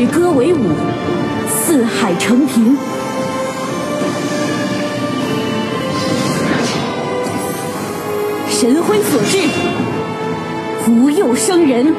止戈为舞，四海成平。神辉所至，福佑生人。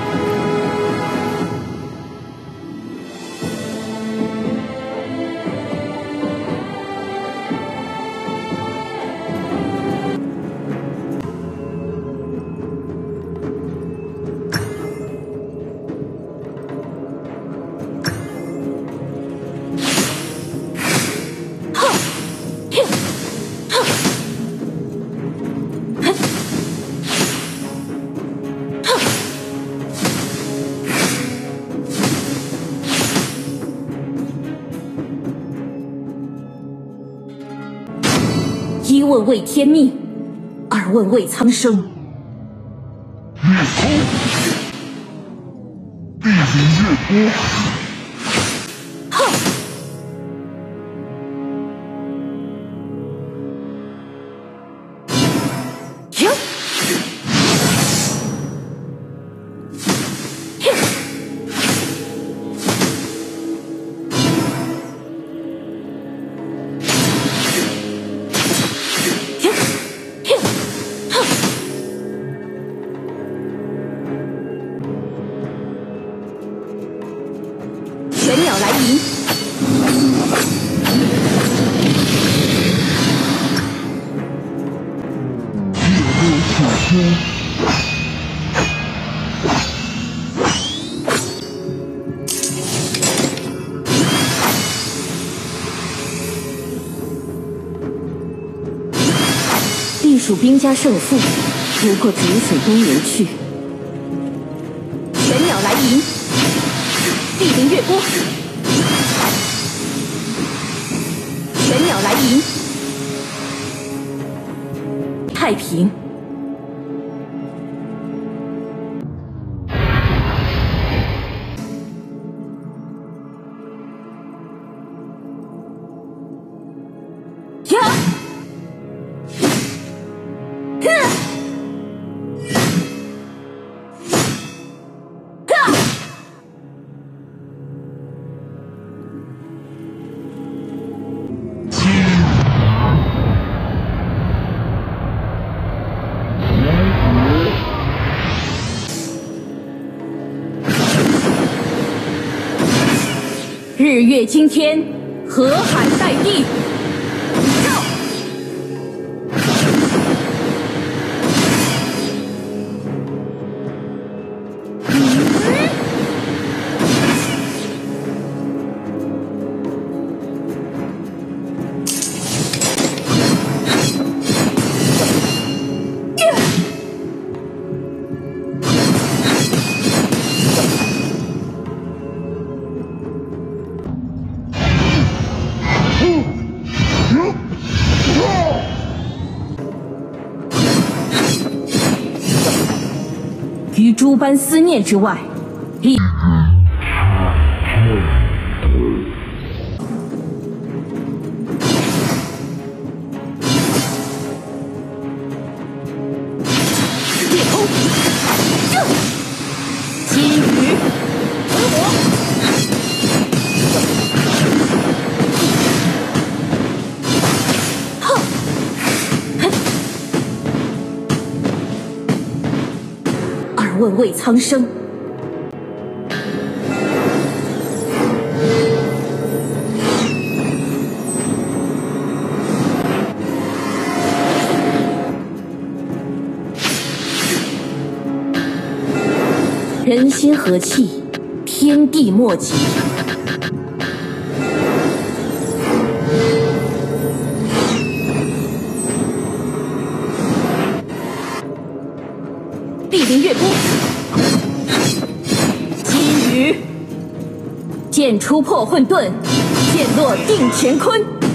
一问为天命，二问为苍生。 月空，地灵月波。 哼！停！玄鸟来迎， 月落楚空， 地属兵家胜负，不过逐水东流去。玄鸟来迎。地灵月波，玄鸟来迎，太平。呀！日月惊天，河海带地。于诸般思念之外，一夜空，金鱼回火。问为苍生，人心和气，天地莫及。地灵月波，金鱼，剑出破混沌，剑落定乾坤。